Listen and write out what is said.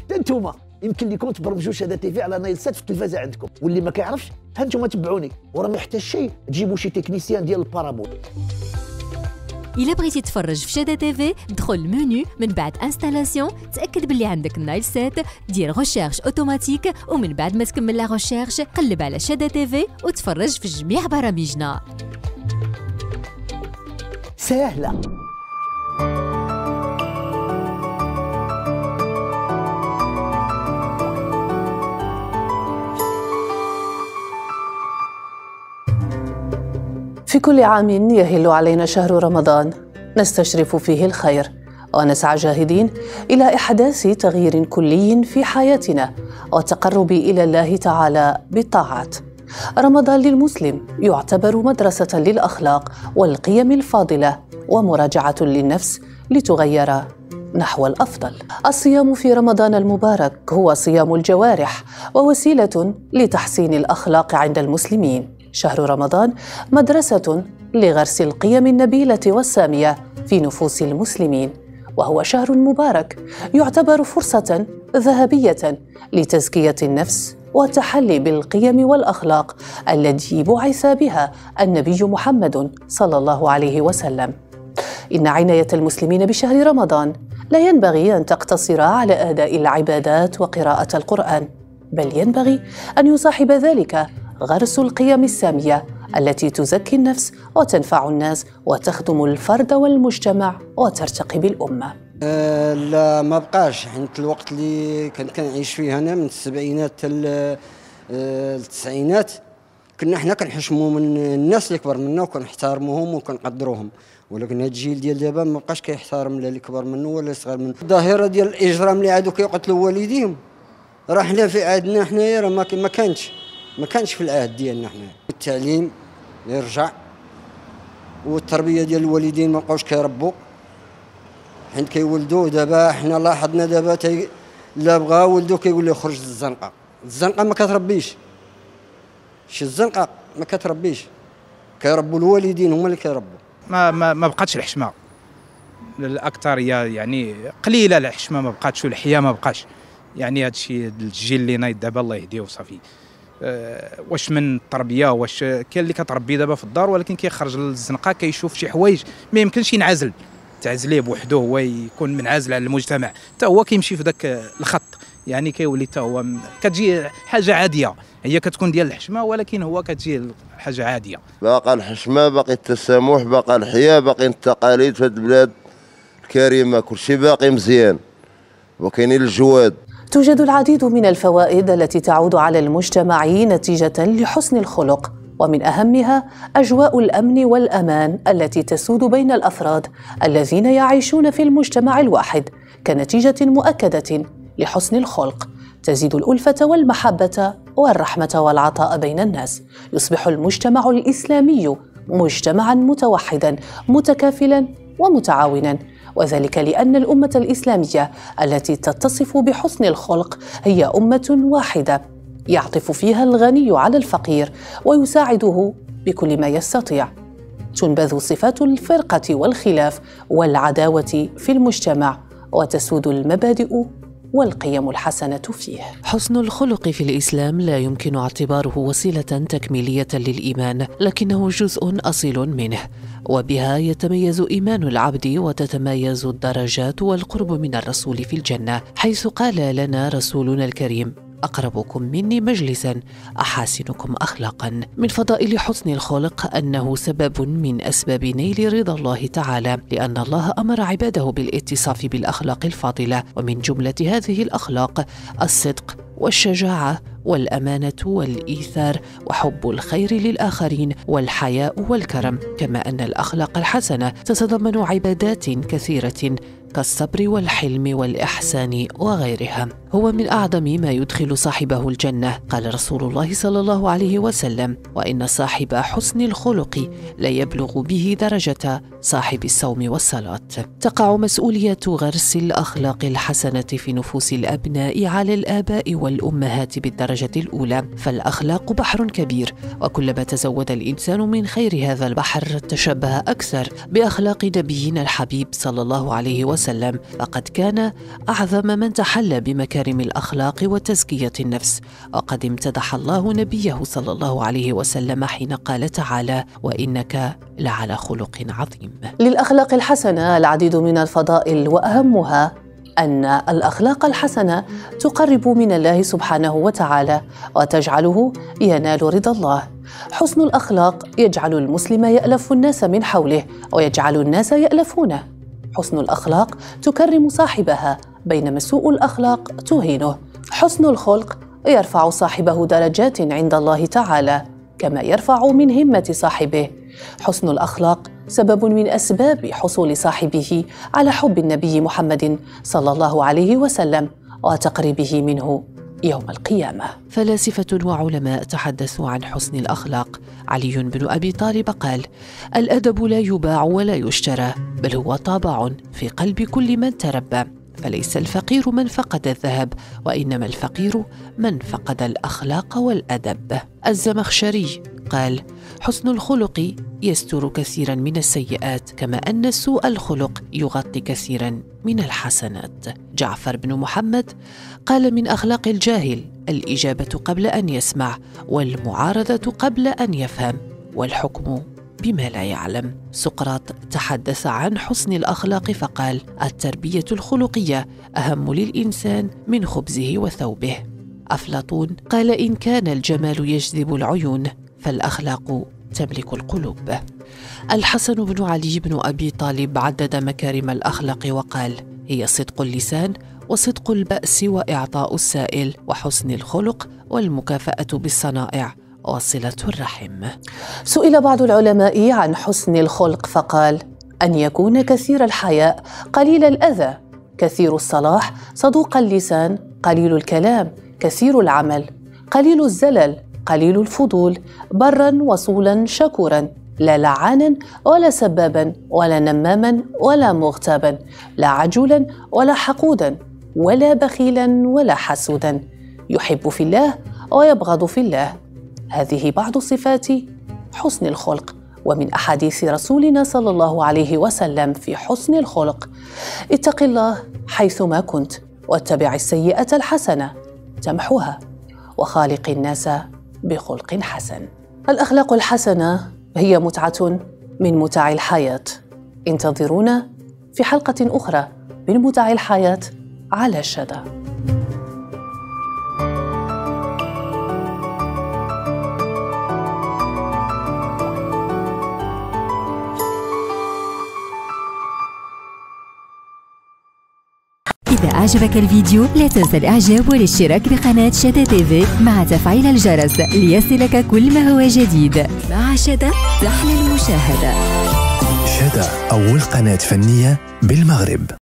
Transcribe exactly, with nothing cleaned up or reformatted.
حتى انتوما يمكن لكم تبرمجوا شهاده تيفي على نايل سات في التلفازه عندكم، واللي ما كيعرفش ها انتوما تبعوني وراه ما يحتاج شيء تجيبوا شي تكنيسيان ديال البارابول. إلا بغيتي تفرج في شادة تيفي دخل المنيو من بعد انستالاسيون، تأكد باللي عندك النايل سات، دير ريشيرش اوتوماتيك، ومن بعد ما تكمل لا ريشيرش قلب على شادة تيفي وتفرج في جميع برامجنا. سهله. في كل عام يهل علينا شهر رمضان نستشرف فيه الخير ونسعى جاهدين إلى إحداث تغيير كلي في حياتنا والتقرب إلى الله تعالى بالطاعات. رمضان للمسلم يعتبر مدرسة للأخلاق والقيم الفاضلة ومراجعة للنفس لتغير نحو الأفضل. الصيام في رمضان المبارك هو صيام الجوارح ووسيلة لتحسين الأخلاق عند المسلمين. شهر رمضان مدرسة لغرس القيم النبيلة والسامية في نفوس المسلمين، وهو شهر مبارك يعتبر فرصة ذهبية لتزكية النفس والتحلي بالقيم والأخلاق التي بعث بها النبي محمد صلى الله عليه وسلم. إن عناية المسلمين بشهر رمضان لا ينبغي أن تقتصر على أداء العبادات وقراءة القرآن، بل ينبغي أن يصاحب ذلك غرس القيم السامية التي تزكي النفس وتنفع الناس وتخدم الفرد والمجتمع وترتقي بالأمة. أه لا ما بقاش، حيت الوقت اللي كنت كنعيش فيه أنا من السبعينات حتى التسعينات كنا حنا كنحشموا من الناس اللي كبر منا وكنحترموهم وكنقدروهم، ولكن هذا الجيل ديال دابا ما بقاش كيحترم لا اللي كبر منه ولا صغر منه. الظاهرة ديال الإجرام اللي عادوا كيقتلوا والديهم راه حنا في عهدنا حنايا راه ما كانش ما كانش في العهد ديالنا حنا. التعليم يرجع والتربيه ديال الوالدين ما بقاوش كيربوا حيت كيولدوا. دابا حنا لاحظنا دابا تي لا بغا ولدو كيقول له خرج للزنقه، الزنقه ما كتربيش، شي الزنقه ما كتربيش، كيربوا الوالدين هما اللي كيربوا. ما ما, ما بقاتش الحشمه الاكثريه، يعني قليله الحشمه ما بقاتش والحياه ما بقاش. يعني هذا الشيء الجيل اللي نايض دابا الله يهديه وصافي. أه واش من التربيه، واش كاين اللي كتربي دابا في الدار ولكن كيخرج للزنقه كيشوف شي حوايج ما يمكنش ينعزل، تعزليه بوحده هو يكون منعزل على المجتمع، حتى هو كيمشي في ذاك الخط، يعني كيولي حتى هو كتجي حاجه عاديه، هي كتكون ديال الحشمه ولكن هو كتجي حاجه عاديه. باقا الحشمه، باقي التسامح، باقا الحياه، باقي التقاليد في هذه البلاد الكريمه، كلشي باقي مزيان وكاينين الجواد. توجد العديد من الفوائد التي تعود على المجتمع نتيجة لحسن الخلق، ومن أهمها أجواء الأمن والأمان التي تسود بين الأفراد الذين يعيشون في المجتمع الواحد كنتيجة مؤكدة لحسن الخلق. تزيد الألفة والمحبة والرحمة والعطاء بين الناس. يصبح المجتمع الإسلامي مجتمعاً متوحداً متكافلاً ومتعاوناً، وذلك لأن الأمة الإسلامية التي تتصف بحسن الخلق هي أمة واحدة يعطف فيها الغني على الفقير ويساعده بكل ما يستطيع. تنبذ صفات الفرقة والخلاف والعداوة في المجتمع وتسود المبادئ والقيم الحسنة فيه. حسن الخلق في الإسلام لا يمكن اعتباره وسيلة تكميلية للإيمان، لكنه جزء أصيل منه، وبها يتميز إيمان العبد وتتميز الدرجات والقرب من الرسول في الجنة، حيث قال لنا رسولنا الكريم: أقربكم مني مجلساً أحاسنكم أخلاقاً. من فضائل حسن الخلق أنه سبب من أسباب نيل رضا الله تعالى، لأن الله أمر عباده بالاتصاف بالأخلاق الفاضلة، ومن جملة هذه الأخلاق الصدق والشجاعة والأمانة والإيثار وحب الخير للآخرين والحياء والكرم، كما أن الأخلاق الحسنة تتضمن عبادات كثيرة كالصبر والحلم والإحسان وغيرها. هو من أعظم ما يدخل صاحبه الجنة. قال رسول الله صلى الله عليه وسلم: وإن صاحب حسن الخلق لا يبلغ به درجة صاحب الصوم والصلاة. تقع مسؤولية غرس الأخلاق الحسنة في نفوس الأبناء على الآباء والأمهات بالدرجة الأولى، فالأخلاق بحر كبير، وكلما تزود الإنسان من خير هذا البحر تشبه أكثر بأخلاق نبينا الحبيب صلى الله عليه وسلم وسلم فقد كان أعظم من تحلى بمكارم الأخلاق وتزكية النفس، وقد امتدح الله نبيه صلى الله عليه وسلم حين قال تعالى: وإنك لعلى خلق عظيم. للأخلاق الحسنة العديد من الفضائل، وأهمها أن الأخلاق الحسنة تقرب من الله سبحانه وتعالى وتجعله ينال رضا الله. حسن الأخلاق يجعل المسلم يألف الناس من حوله ويجعل الناس يألفونه. حسن الأخلاق تكرم صاحبها، بينما سوء الأخلاق تهينه. حسن الخلق يرفع صاحبه درجات عند الله تعالى كما يرفع من همة صاحبه. حسن الأخلاق سبب من أسباب حصول صاحبه على حب النبي محمد صلى الله عليه وسلم وتقريبه منه يوم القيامة. فلاسفة وعلماء تحدثوا عن حسن الأخلاق. علي بن أبي طالب قال: الأدب لا يباع ولا يشترى، بل هو طابع في قلب كل من تربى، فليس الفقير من فقد الذهب، وإنما الفقير من فقد الأخلاق والأدب. الزمخشري قال: حسن الخلق يستر كثيرا من السيئات، كما أن سوء الخلق يغطي كثيرا من الحسنات. جعفر بن محمد قال: من أخلاق الجاهل الإجابة قبل أن يسمع، والمعارضة قبل أن يفهم، والحكم بما لا يعلم. سقراط تحدث عن حسن الأخلاق فقال: التربية الخلقية أهم للإنسان من خبزه وثوبه. أفلاطون قال: إن كان الجمال يجذب العيون فالأخلاق تملك القلوب. الحسن بن علي بن أبي طالب عدد مكارم الأخلاق وقال: هي صدق اللسان، وصدق البأس، وإعطاء السائل، وحسن الخلق، والمكافأة بالصنائع، وصلة الرحم. سئل بعض العلماء عن حسن الخلق فقال: أن يكون كثير الحياء، قليل الأذى، كثير الصلاح، صدوق اللسان، قليل الكلام، كثير العمل، قليل الزلل، قليل الفضول، برا وصولا شكورا، لا لعانا ولا سبابا ولا نماما ولا مغتابا، لا عجولا ولا حقودا ولا بخيلا ولا حسودا، يحب في الله ويبغض في الله. هذه بعض صفات حسن الخلق. ومن أحاديث رسولنا صلى الله عليه وسلم في حسن الخلق: اتق الله حيثما كنت، واتبع السيئة الحسنة تمحوها، وخالق الناس بخلق حسن. الأخلاق الحسنة هي متعة من متع الحياة. انتظرونا في حلقة أخرى من متع الحياة على الشدى. إذا أعجبك الفيديو لا تنسى الإعجاب والاشتراك بقناة شدا تيفي مع تفعيل الجرس ليصلك كل ما هو جديد. مع شدا تحلى المشاهدة. شدا أول قناة فنية بالمغرب.